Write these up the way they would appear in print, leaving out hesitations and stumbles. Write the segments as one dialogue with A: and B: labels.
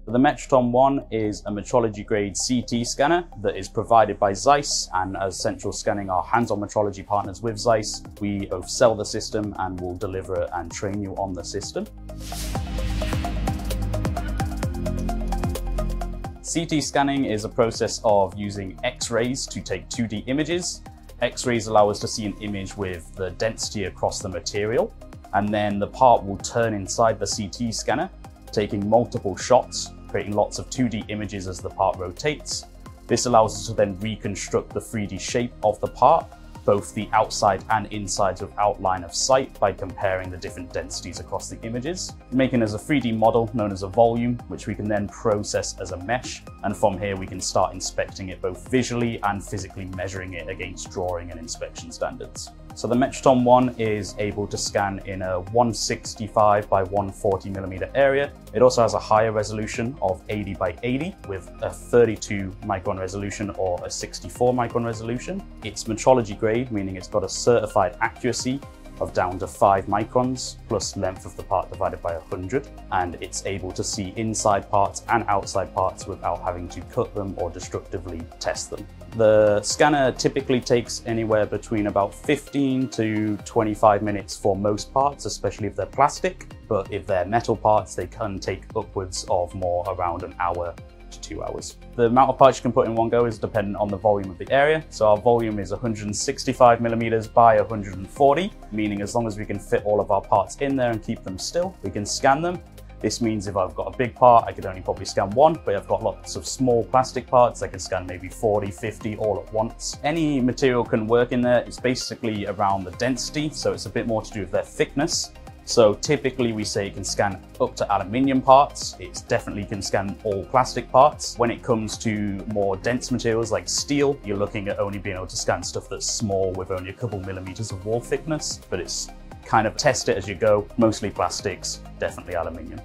A: The Metrotom 1 is a metrology grade CT scanner that is provided by Zeiss, and as Central Scanning are hands-on metrology partners with Zeiss, we both sell the system and will deliver and train you on the system. CT scanning is a process of using X-rays to take 2D images. X-rays allow us to see an image with the density across the material, and then the part will turn inside the CT scanner, taking multiple shots, creating lots of 2D images as the part rotates. This allows us to then reconstruct the 3D shape of the part, both the outside and insides without line of sight, by comparing the different densities across the images, making us a 3D model known as a volume, which we can then process as a mesh. And from here, we can start inspecting it both visually and physically measuring it against drawing and inspection standards. So the Metrotom 1 is able to scan in a 165 by 140 millimeter area. It also has a higher resolution of 80 by 80 with a 32 micron resolution or a 64 micron resolution. It's metrology grade, meaning it's got a certified accuracy of down to 5 microns plus length of the part divided by 100, and it's able to see inside parts and outside parts without having to cut them or destructively test them. The scanner typically takes anywhere between about 15 to 25 minutes for most parts, especially if they're plastic, but if they're metal parts, they can take upwards of more around an hour to 2 hours. The amount of parts you can put in one go is dependent on the volume of the area. So our volume is 165 millimeters by 140, meaning as long as we can fit all of our parts in there and keep them still, we can scan them. This means if I've got a big part, I could only probably scan one, but if I've got lots of small plastic parts, I can scan maybe 40, 50 all at once. Any material can work in there. It's basically around the density, so it's a bit more to do with their thickness. So typically we say it can scan up to aluminium parts. It definitely can scan all plastic parts. When it comes to more dense materials like steel, you're looking at only being able to scan stuff that's small with only a couple millimeters of wall thickness, but it's kind of test it as you go. Mostly plastics, definitely aluminium.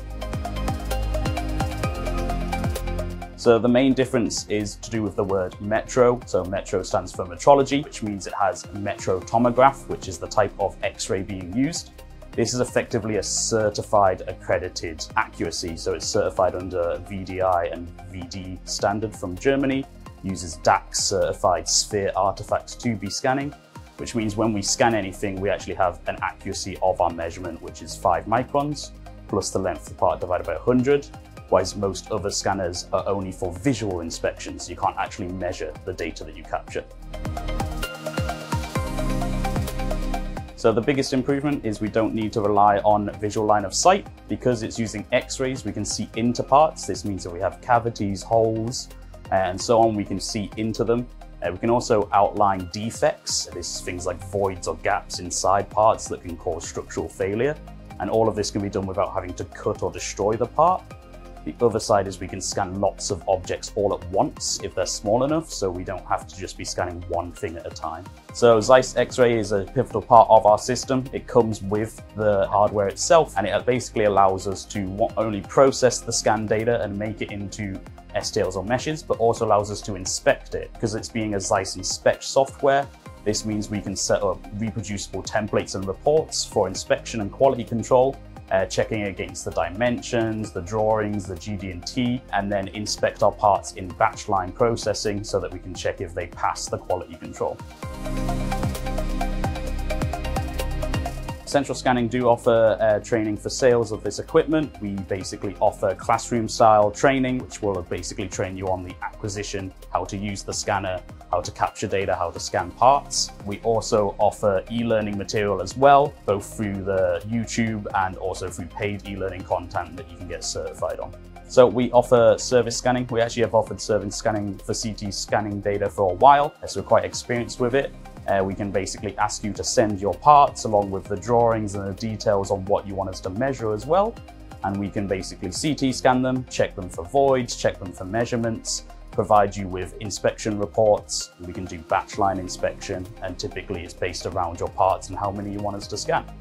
A: So the main difference is to do with the word metro. So metro stands for metrology, which means it has metrotomograph, which is the type of X-ray being used. This is effectively a certified accredited accuracy. So it's certified under VDI and VD standard from Germany, uses DAX certified sphere artifacts 2B scanning, which means when we scan anything, we actually have an accuracy of our measurement, which is 5 microns, plus the length of the part divided by 100, whereas most other scanners are only for visual inspection, so you can't actually measure the data that you capture. So the biggest improvement is we don't need to rely on visual line of sight. Because it's using X-rays, we can see into parts. This means that we have cavities, holes, and so on. We can see into them. We can also outline defects. This is things like voids or gaps inside parts that can cause structural failure. And all of this can be done without having to cut or destroy the part. The other side is we can scan lots of objects all at once if they're small enough, so we don't have to just be scanning one thing at a time. So Zeiss X-ray is a pivotal part of our system. It comes with the hardware itself, and it basically allows us to not only process the scan data and make it into STLs or meshes, but also allows us to inspect it. Because it's being a Zeiss Inspect software, this means we can set up reproducible templates and reports for inspection and quality control, checking against the dimensions, the drawings, the GD&T, and then inspect our parts in batch line processing so that we can check if they pass the quality control. Central Scanning do offer training for sales of this equipment. We basically offer classroom style training, which will basically train you on the acquisition, how to use the scanner, how to capture data, how to scan parts. We also offer e-learning material as well, both through the YouTube and also through paid e-learning content that you can get certified on. So we offer service scanning. We actually have offered service scanning for CT scanning data for a while, so we're quite experienced with it. We can basically ask you to send your parts along with the drawings and the details on what you want us to measure as well. And we can basically CT scan them, check them for voids, check them for measurements, provide you with inspection reports. We can do batch line inspection, and typically it's based around your parts and how many you want us to scan.